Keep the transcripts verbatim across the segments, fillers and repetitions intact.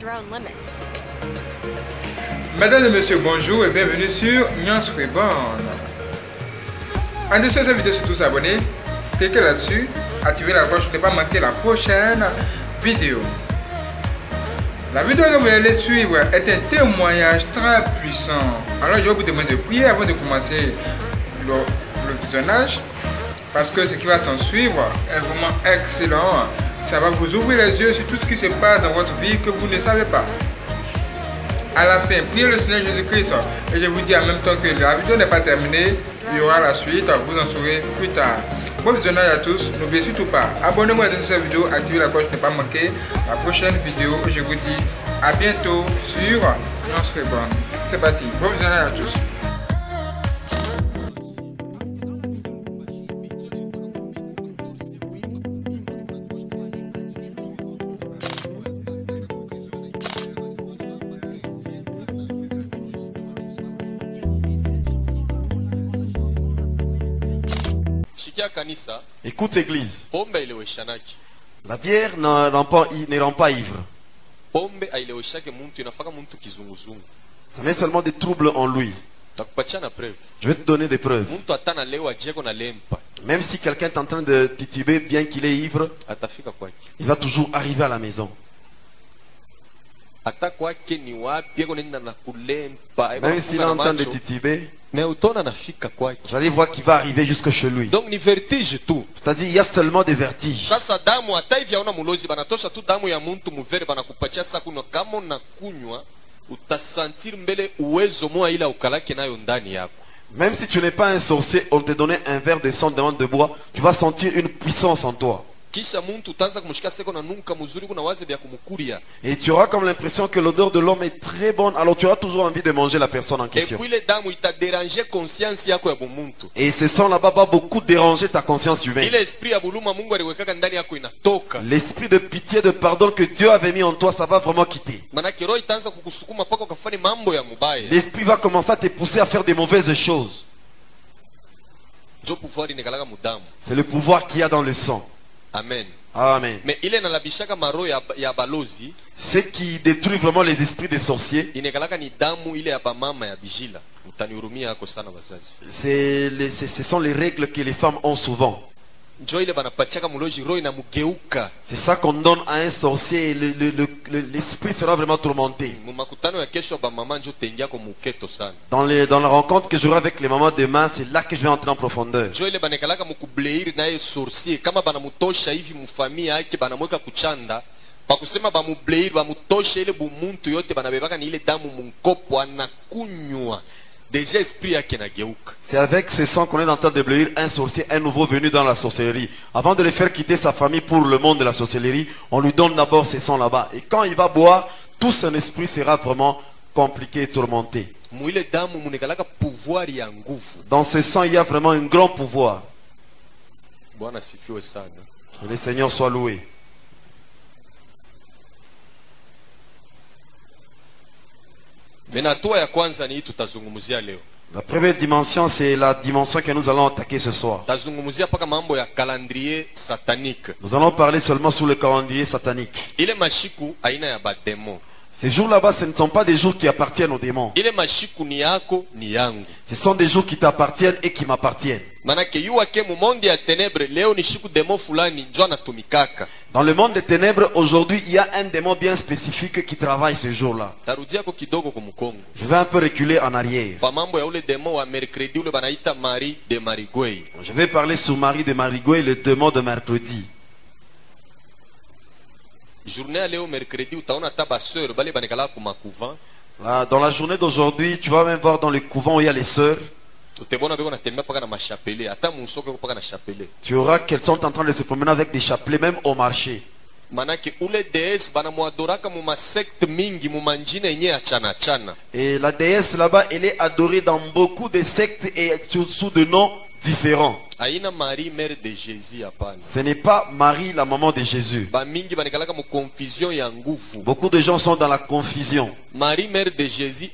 their own limits. Mesdames et messieurs, bonjour et bienvenue sur Nyans Reborn. En dessous de cette vidéo, surtout s'abonner, cliquez là-dessus, activez la cloche pour ne pas manquer la prochaine vidéo. La vidéo que vous allez suivre est un témoignage très puissant. Alors je vais vous demander de prier avant de commencer le, le visionnage, parce que ce qui va s'en suivre est vraiment excellent. Ça va vous ouvrir les yeux sur tout ce qui se passe dans votre vie que vous ne savez pas. À la fin, priez le Seigneur Jésus-Christ. Et je vous dis en même temps que la vidéo n'est pas terminée. Il y aura la suite, vous en saurez plus tard. Bon visionnage à tous. N'oubliez surtout pas, abonnez-vous à cette vidéo, activez la cloche pour ne pas manquer la prochaine vidéo. Je vous dis à bientôt sur Nyans Reborn. C'est parti. Bon visionnage à tous. Écoute église, la bière ne rend pas, ne rend pas ivre. Ça met seulement des troubles en lui. Je vais te donner des preuves. Même si quelqu'un est en train de tituber bien qu'il est ivre, il va toujours arriver à la maison. Même s'il est en train de tituber, vous allez voir qu'il va arriver jusque chez lui. Donc ni vertige tout. C'est-à-dire il y a seulement des vertiges. Sasa damu hata hivi hauna mulozi banatosha tu damu ya muntu muvere banakupatia sasa kuno kama na kunywa utasentir mbele uwezo moa ila ukalake nayo ndani yako. Même si tu n'es pas un sorcier, on te donnait un verre de sang devant de bois, tu vas sentir une puissance en toi. Et tu auras comme l'impression que l'odeur de l'homme est très bonne, alors tu auras toujours envie de manger la personne en question. Et ce sang là-bas va beaucoup déranger ta conscience humaine. L'esprit de pitié, de pardon que Dieu avait mis en toi, ça va vraiment quitter. L'esprit va commencer à te pousser à faire des mauvaises choses. C'est le pouvoir qu'il y a dans le sang. Amen. Amen. Mais il est dans la bishaka maro ya ya balozi. Ce qui détruit vraiment les esprits des sorciers. C'est les, ce sont les règles que les femmes ont souvent. C'est ça qu'on donne à un sorcier et l'esprit le, le, le, sera vraiment tourmenté. Dans, les, dans la rencontre que j'aurai avec les mamans demain, c'est là que je vais entrer en profondeur. Bakusema bamubleir bamutoshe ile bumuntu yote banabebaka ni ile damu munkopo anakunywa. Déjà esprit yake nageuka. C'est avec ce sang qu'on est en train de bleuir un sorcier, un nouveau venu dans la sorcellerie. Avant de le faire quitter sa famille pour le monde de la sorcellerie, on lui donne d'abord ce sang là-bas. Et quand il va boire, tout son esprit sera vraiment compliqué et tourmenté. Dans ce sang, il y a vraiment un grand pouvoir. Que le Seigneur soit loué. La première dimension, c'est la dimension que nous allons attaquer ce soir. Nous allons parler seulement sur le calendrier satanique. Ces jours là-bas, ce ne sont pas des jours qui appartiennent aux démons. Ce sont des jours qui t'appartiennent et qui m'appartiennent. Dans le monde des ténèbres, aujourd'hui, il y a un démon bien spécifique qui travaille ce jour-là. Je vais un peu reculer en arrière. Je vais parler sur Marie de Marigoué, le démon de mercredi. Là, dans la journée d'aujourd'hui, tu vas même voir dans les couvents où il y a les sœurs. Tu auras qu'elles sont en train de se promener avec des chapelets même au marché. Et la déesse là-bas, elle est adorée dans beaucoup de sectes et sous, sous de noms différents. Ce n'est pas Marie, la maman de Jésus. Beaucoup de gens sont dans la confusion. Marie, mère de Jésus,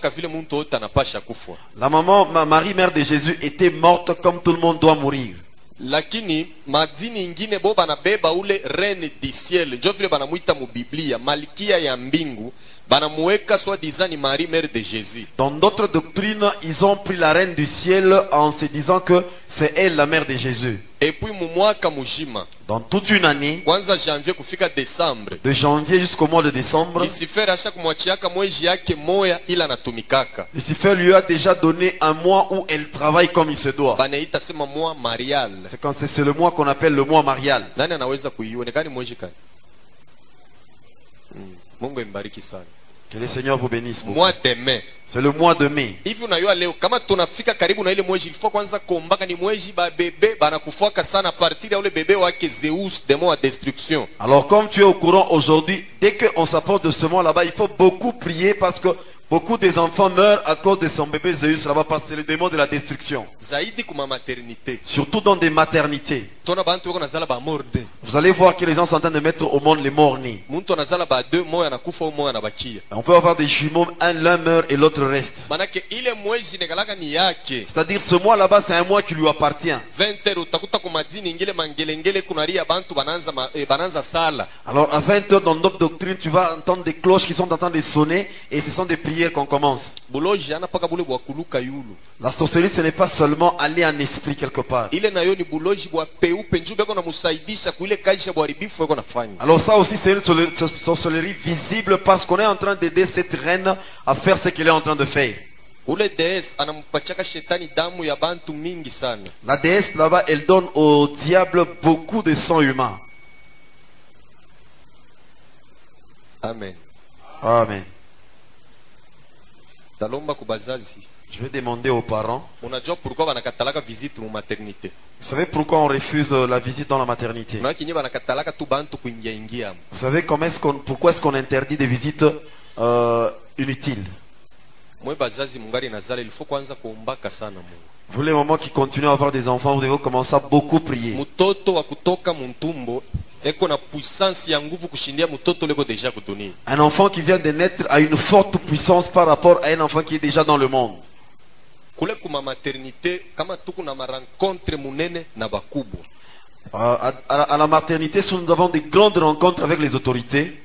la maman, Marie, mère de Jésus, était morte comme tout le monde doit mourir. lakini madini ingine bo banabeba ule reine du ciel, njo vile banamuita mu Biblia malkia ya mbingu, banamuweka soit disant ni Marie mère de Jésus. Dans d'autres doctrines, ils ont pris la reine du ciel en se disant que c'est elle la mère de Jésus. Et puis mu mwaka mujima, Dans toute une année, kwanza janvier kufika décembre, de janvier jusqu'au mois de décembre, Lucifer asha kumwachiaka mwezi yake moya ila natumikaka, Lucifer lui a déjà donné un mois où elle travaille comme il se doit. banaita sema mois marial. C'est quand c'est c'est le mois qu'on appelle le mois marial. Nani anaweza kuionekana mwezi kani? Mm. Mungu imbariki sana. Que le Seigneur vous bénisse beaucoup. Mois de mai. C'est le mois de mai. Hivi unajua leo kama tunafika karibu na ile mwezi ilifo kwanza kuombaka ni mwezi ba bebe banakufuaka sana partir ya ule bebe wake Zeus démon à destruction. Alors comme tu es au courant aujourd'hui, dès qu'on s'approche de ce mois là-bas, il faut beaucoup prier parce que beaucoup des enfants meurent à cause de son bébé Zeus là-bas parce que c'est le démon de la destruction. Zaidi kuma maternité. Surtout dans des maternités. Tona bantu wako nazala ba morde. Vous allez voir que les gens sont en train de mettre au monde les morts-nés. Muntu anazala ba deux moya anakufa au moya anabakia. On peut avoir des jumeaux, un l'un meurt et l'autre reste. Manake ile mwezi negalaka ni yake. C'est-à-dire ce mois là-bas, c'est un mois qui lui appartient. vingt heures utakuta kwa madini ingile mangelengele kunaria bantu bananza ma, eh, bananza sala. Alors à vingt heures dans notre doctrine, tu vas entendre des cloches qui sont en train de sonner et ce sont des prières qu'on commence. Buloji anapaka bule bwa kuluka yulu. La sorcellerie, ce n'est pas seulement aller en esprit quelque part. Ile nayo ni buloji bwa peupe njube beko na musaidisha kuile kaisha bwa ribifu beko nafanya. Alors ça aussi, c'est une sorcellerie- sorcellerie visible parce qu'on est en train d'aider cette reine à faire ce qu'elle est en train de faire. Ule dees anampachaka shetani damu ya bantu mingi sana. La déesse là-bas, elle donne au diable beaucoup de sang humain. Amen. Amen. Talomba kubazazi. Je vais demander aux parents, Unajua pourquoi banakatalaka visite mu maternité? vous savez pourquoi on refuse la visite dans la maternité? Na kinyi banakatalaka tu bantu kuingia ingia. Vous savez comment est-ce qu'on, pourquoi est-ce qu'on interdit des visites euh, inutiles? Mwe bazazi mungari nazala il faut kwanza kuombaka sana Mungu. Vous, les mamans qui continuent à avoir des enfants, vous devez commencer à beaucoup prier. Mtoto wa kutoka muntumbo eko na puissance ya nguvu kushindia mtoto leko deja kudunia. Un enfant qui vient de naître a une forte puissance par rapport à un enfant qui est déjà dans le monde. Kule kuma maternité kama tuku na marencontre munene na bakubwa. Euh, à, à- à la maternité, si nous avons des grandes rencontres avec les autorités,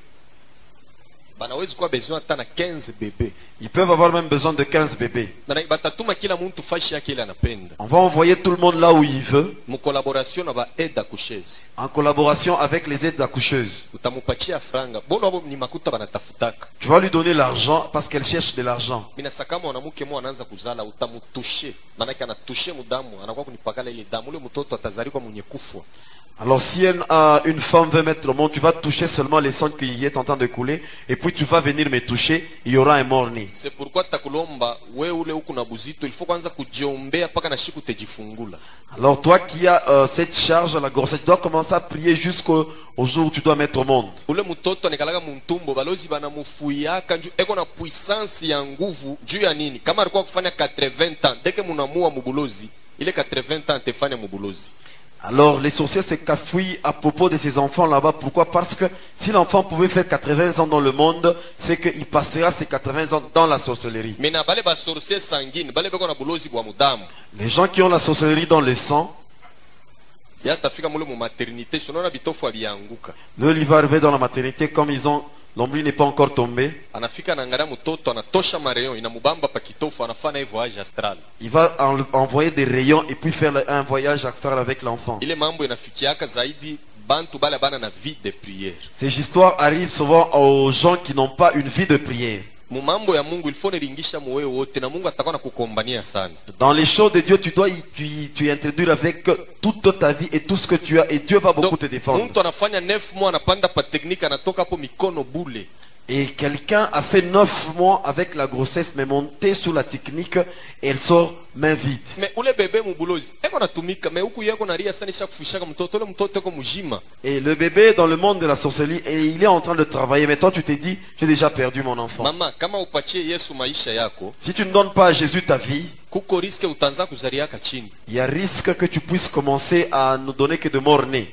Banawezi kuwa besoin hata na quinze bébés. ils peuvent avoir même besoin de quinze bébés. Na batatuma kila muntu fashi yake ile anapenda. On va envoyer tout le monde là où il veut, Mu collaboration na ba aide accoucheuse. en collaboration avec les aides accoucheuses. Utamupatia franga. Bono abo ni makuta banatafutaka. Tu vas lui donner l'argent parce qu'elle cherche de l'argent. Mina sakama mwanamke mwa anaanza kuzala utamutushe. Maana yake anatushe mudamu, anakuwa kunipakala ile damu. Ule mtoto atazaliwa mwenye kufwa. Alors si une, euh, une femme veut mettre au monde, tu vas toucher seulement les sangs qui est en train de couler, et puis tu vas venir me toucher, il y aura un mort-né. C'est pourquoi takulomba we ule huku na buzito il faut kwanza kujiombea paka na siku tejifungula. Alors toi qui as euh, cette charge, la grossesse, tu dois commencer à prier jusqu'au au jour où tu dois mettre au monde. Ule mtoto anikalaka muntumbo balozi banamufuyaka nju eko na puissance ya nguvu juu ya nini? Kama alikuwa kufanya quatre-vingts ans, deke munamua mubulozi, ile quatre-vingts ans tefanya mubulozi. Alors les sorciers se cafouillent à propos de ces enfants là-bas. Pourquoi? Parce que si l'enfant pouvait faire quatre-vingts ans dans le monde, c'est qu'il passera ces quatre-vingts ans dans la sorcellerie. Mina bale ba sorcier sanguine, bale beko na bulozi bwa mudamu. Les gens qui ont la sorcellerie dans le sang, Ya tafika mule mu maternité, sonona bitofu abianguka. le il va arriver dans la maternité comme ils ont, l'ombli n'est pas encore tombé. Anafika anaangalia mtoto anatosha mareyon inamubamba pa kitofu anafanya hivyo voyage astral. Il va en- envoyer des rayons et puis faire un voyage astral avec l'enfant. Ile mambo inafikiaka zaidi bantu bale bana na vie de prière. Ces histoires arrivent souvent aux gens qui n'ont pas une vie de prière. Mu mambo ya Mungu ilifo niringisha muwe wote na Mungu atakuwa nakukombania sana. Dans les choses de Dieu, tu dois y, tu, y- tu y introduire avec toute ta vie et tout ce que tu as, et Dieu va beaucoup Donc, te défendre. mtu anafanya neuf mois anapanda pa technique anatoka hapo mikono bule. Et quelqu'un a fait neuf mois avec la grossesse, mais monté sous la technique, et elle sort main vide. Me ule bebe mubulozi eko natumika me huku yako naria sana isha kufishaka mtoto ule mtoto eko mujima. Et le bébé dans le monde de la sorcellerie, et il est en train de travailler, mais toi tu t'es dit, j'ai déjà perdu mon enfant. Mama kama upachie Yesu maisha yako Si tu ne donnes pas à Jésus ta vie, kuko riske utaanza kuzaliaka chini. il y a risque que tu puisses commencer à ne donner que de morts-nés.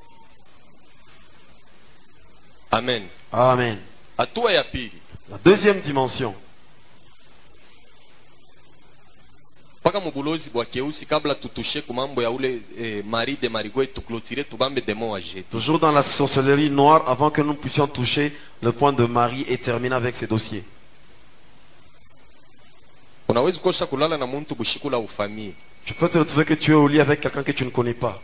Amen. Amen. Hatua ya pili, La deuxième dimension, paka mubulozi bwa keusi kabla tutushe kumambo ya ule eh, mari de marigwe tuklotire tubambe demo wa jetu. Toujours dans la sorcellerie noire, avant que nous puissions toucher le point de Marie et terminer avec ces dossiers. Unawezi kosa kulala na muntu bushikula ufamii. Tu peux te retrouver que tu es au lit avec quelqu'un que tu ne connais pas.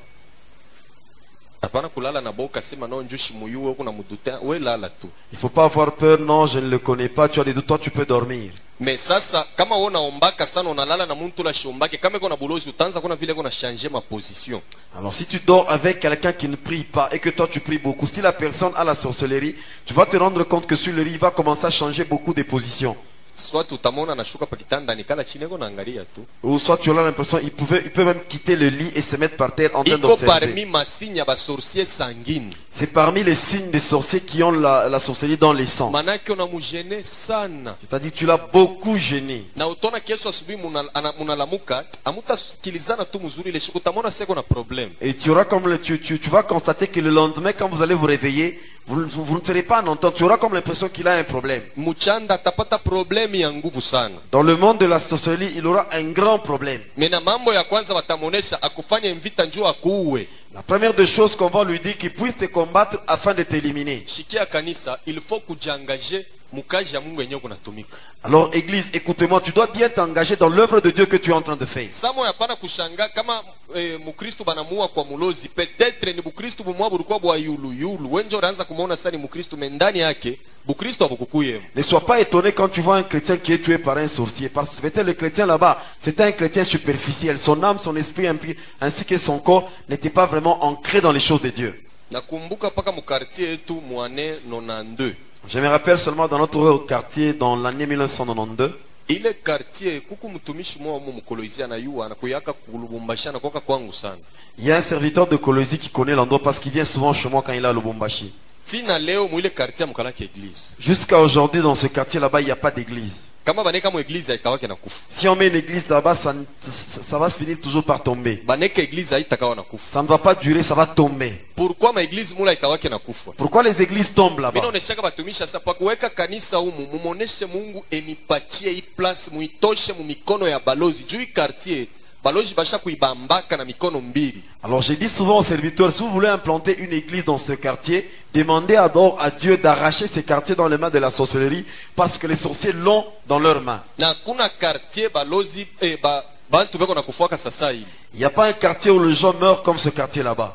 Hapana kulala na boka sema no njushi muyuwe kuna muduta we lala tu. Il ne faut pas avoir peur, non, je ne le connais pas, tu as des doutes, toi tu peux dormir. Mais sasa kama wona ombaka sana unalala na muntu la shombake kama kuna bulozi utanza kuna vile kuna changer ma position. Alors si tu dors avec quelqu'un qui ne prie pas et que toi tu pries beaucoup, si la personne a la sorcellerie, tu vas te rendre compte que sur le lit, il va commencer à changer beaucoup de positions. Soit utamona nashuka pa kitanda nikala chini eko naangalia tu. Ou soit tu as l'impression il pouvait, il peut même quitter le lit et se mettre par terre en train Iko parmi d'observer. masinya ba sorcier sanguine. C'est parmi les signes des sorciers qui ont la, la sorcellerie dans les sangs. Manake unamujene sana. C'est-à-dire tu l'as beaucoup gêné. Na utona kesho asubuhi munalamuka amutasikilizana tu mzuri ile siku utamona seko na problem. Et tu auras comme le, tu, tu, tu vas constater que le lendemain, quand vous allez vous réveiller, vous, vous, vous ne serez pas en entente. Tu auras comme l'impression qu'il a un problème. Muchanda tapata problemi ya nguvu sana. Dans le monde de la sorcellerie, il aura un grand problème. Mena mambo ya kwanza watamonesha akufanya mvita njoo akuue. La première des choses qu'on va lui dire, qu'il puisse te combattre afin de t'éliminer. Shikia kanisa, il faut kujangaje mukaji ya Mungu yenyewe kunatumika. Alors église, écoutez-moi, tu dois bien t'engager dans l'œuvre de Dieu que tu es en train de faire. Samo ya pana kushanga kama eh, mukristo banamuua kwa mulozi, peut-être ni bukristo bumwa bulikuwa bwa yulu yulu. Wenjo anaanza kumuona sasa ni mukristo mendani yake, bukristo abukukuye. Ne sois pas étonné quand tu vois un chrétien qui est tué par un sorcier. Parce que peut-être le chrétien là-bas, c'était un chrétien superficiel. Son âme, son esprit ainsi que son corps n'étaient pas vraiment ancrés dans les choses de Dieu. Nakumbuka paka mu quartier yetu muane nonante-deux. Je me rappelle seulement dans notre quartier dans l'année mille neuf cent quatre-vingt-douze. Ile quartier kuku mtumishi mwa mu mkolozia na yuwa na kuyaka kulubumbashi na koka kwangu sana. Il y a un serviteur de Colosie qui connaît l'endroit parce qu'il vient souvent chez moi quand il est à Lubumbashi. Tina leo mu ile quartier mukalaki église. Jusqu'à aujourd'hui dans ce quartier là-bas, il n'y a pas d'église. Kama baneka mu église haikawake na kufa. Si on met une église là-bas, ça, ça, ça va se finir toujours par tomber. Baneka église haitakawa na kufa. Ça ne va pas durer, ça va tomber. Pourquoi ma église mula haikawake na kufa? Pourquoi les églises tombent là-bas? Mimi naoneshaka batumisha sasa pa kuweka kanisa humu mumoneshe Mungu enipatie hii place muitoshe mu mikono ya balozi juu quartier balozi basha kuibambaka na mikono mbili. Alors j'ai dit souvent aux serviteurs, si vous voulez implanter une église dans ce quartier, demandez d'abord à Dieu d'arracher ce quartier dans les mains de la sorcellerie parce que les sorciers l'ont dans leurs mains. Na kuna quartier balozi eh, ba bantu beko na kufuaka sasa hivi. Il n'y a pas un quartier où les gens meurent comme ce quartier là-bas.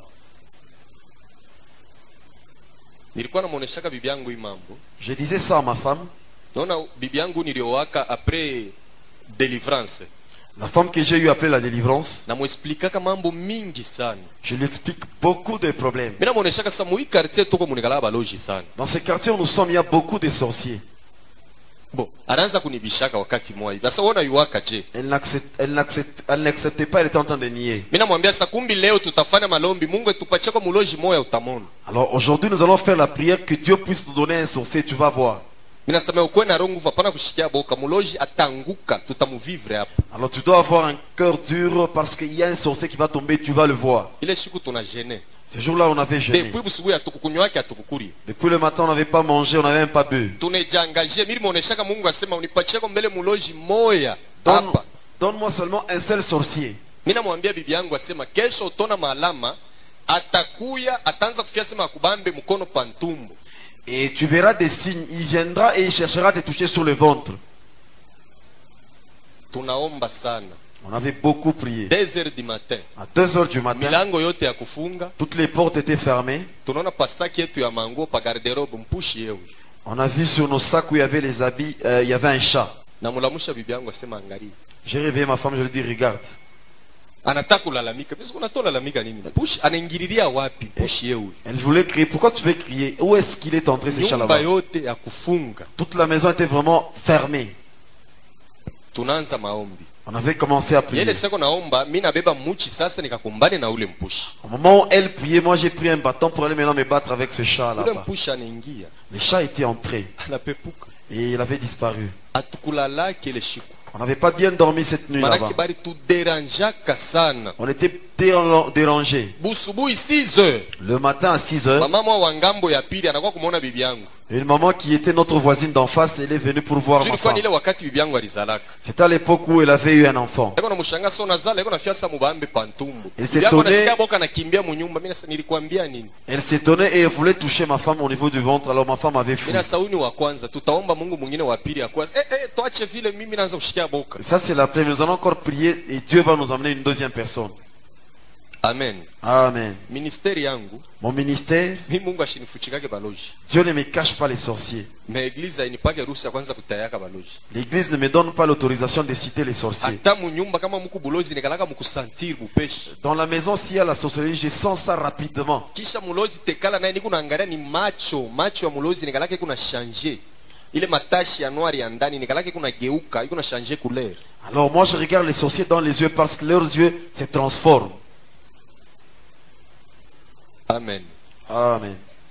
Nilikuwa namuoneshaka bibi yangu hii mambo. Je disais ça à ma femme. Naona bibi yangu niliowaka après délivrance. La femme que j'ai eu appelée la délivrance, Na muexplikaka mambo mingi sana. je lui explique beaucoup de problèmes. Mimi namuoneshaka sasa mu hii quartier tuko munikala balozi sana. Dans ce quartier où nous sommes, il y a beaucoup de sorciers. Bon, anaanza kunibishaka wakati mmoja hivi. Sasa uona yuwaka je? Elle n'accepte- elle n'accepte- elle n'acceptait pas, elle était en train de nier. Mimi namwambia sasa kumbi leo tutafanya malombi. Mungu etupatie kwa muloji moya utamona. Alors aujourd'hui, nous allons faire la prière que Dieu puisse nous donner un sorcier, tu vas voir. Mimi nasema ukwe na roho nguvu hapana kushikia boka. Muloji atanguka, tutamuvivre hapa. Alors tu dois avoir un cœur dur parce qu'il y a un sorcier qui va tomber, tu vas le voir. Ile siku tunagene. Ce jour-là, on avait jeûné. Depuis busubuhi atukukunywa yake atukukuri. Depuis le matin, on n'avait pas mangé, on n'avait même pas bu. Tunejangaje mimi muoneshaka Mungu asema unipatie kwa mbele muloji moya Donne- hapa. Donne-moi seulement un seul sorcier. Mimi namwambia bibi yangu asema kesho utona maalama atakuya ataanza kufia sema akubambe mkono pantumbo. Et tu verras des signes. Il viendra et il cherchera à te toucher sur le ventre. Tunaomba sana. On avait beaucoup prié. deux heures du matin. À deux heures du matin, Milango yote ya kufunga. toutes les portes étaient fermées. Tunaona pasaki yetu ya manguo pa garderobe mpushi yewe. On a vu sur nos sacs où il y avait les habits, euh, il y avait un chat. Na mulamusha bibi yangu asema angalia. J'ai réveillé ma femme, je lui ai dit, regarde. Anataka kulalamika. Mimi unatoa lalamika nini? Push anaingililia wapi? Push yewe. Elle voulait crier. Pourquoi tu veux crier? Où est-ce qu'il est entré ce chat Nyumba là-bas? yote ya kufunga. Toute la maison était vraiment fermée. Tunaanza maombi. On avait commencé à prier. Yele seko naomba mimi nabeba muchi sasa nikakumbane na ule mpushi. Au moment où elle priait, moi j'ai pris un bâton pour aller maintenant me battre avec ce chat Ule là-bas. mpushi anaingia. Le chat était entré Anapepuka. et il avait disparu. Atukulala kile shiku. On n'avait pas bien dormi cette nuit là-bas. manaki bari tuderanjaka sana. On était déran- dérangés. Busubuhi six heures Le matin à six heures, mama mwa wa ngambo ya pili anakuwa kumwona bibi yangu. une maman qui était notre voisine d'en face, elle est venue pour voir ma Julikuwa ni femme. ile wakati bibi yangu alizalaka. C'était à l'époque où elle avait eu un enfant. Eko na mshanga so nazala eko na fiasa mubambe pantumbo. Il s'est Bibi yangu étonné. anashika boka nakimbia munyumba. Mimi nasa nilikwambia nini? Elle s'étonnait et elle voulait toucher ma femme au niveau du ventre, alors ma femme avait fui. Mimi nasa huyu ni wa kwanza. Tutaomba Mungu mwingine wa pili ya kwanza. Eh eh tuache vile mimi naanza kushikia boka. Ça c'est la première. Nous allons encore prier et Dieu va nous emmener une deuxième personne. Amen. Amen. Ministeri yangu Mon ministère, mimi Mungu ashinifuchikake baloji. Dieu ne me cache pas les sorciers. Mais eglise inipake ruhusa ya kwanza kutayaka baloji. L'église ne me donne pas l'autorisation de citer les sorciers. Hata munyumba kama muku bulozi nikalaka mukusantir bupeshi. Dans la maison, s'il y a la sorcellerie, je sens ça rapidement. Kisha mulozi tekala naye niku naangalia ni macho, macho ya mulozi nikalaka kuna changer. Ile matashi ya noir ya ndani nikalaka kuna geuka, iko na changer couleur. Alors moi je regarde les sorciers dans les yeux parce que leurs yeux se transforment. Amen. Amen.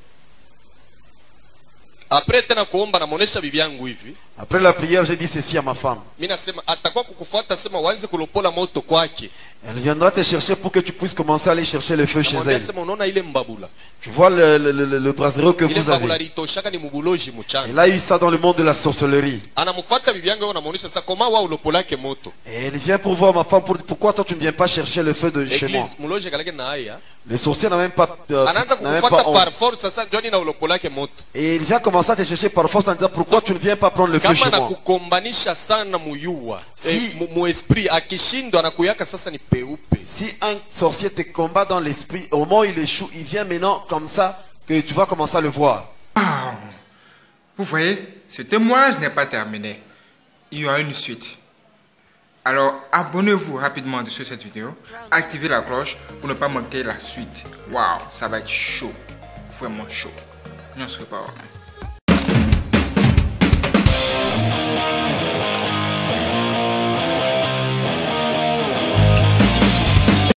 Après tena kuomba namuonesha bibi yangu hivi. Après la prière, j'ai dit ceci à ma femme. Mimi nasema atakuwa kukufuata sema waanze kulopola moto kwake. Elle viendra te chercher pour que tu puisses commencer à aller chercher le feu chez Namwambia elle. sema unaona ile mbabula. Tu vois le, le, le, le brasero que Ile vous mbabula avez. litoshaka ni mubuloji mchana. Elle a eu ça dans le monde de la sorcellerie. Anamfuata bibi yangu anamuonesha sasa koma wa ulopolake moto. Et elle vient pour voir ma femme. Pour, pourquoi toi tu ne viens pas chercher le feu de chez moi? Église muloji kalake na haya. Le sorcier n'a même pas, euh, Anaanza n'a même kukufuata pas par honte. force sasa Johnny na ulopolake moto. Et il vient commencer à te chercher par force en disant pourquoi tu ne viens pas prendre le feu Kama chez na moi? kukombanisha sana muyua. Si- Eh, mu, mu esprit akishindwa anakuyaka sasa ni peupe. Si un sorcier te combat dans l'esprit, au moment où il échoue, il vient maintenant comme ça que tu vas commencer à le voir. Vous voyez, ce témoignage n'est pas terminé. Il y aura une suite. Alors, abonnez-vous rapidement sur cette vidéo. Activez la cloche pour ne pas manquer la suite. Waouh, ça va être chaud. Vraiment chaud. Non, ce n'est pas vrai.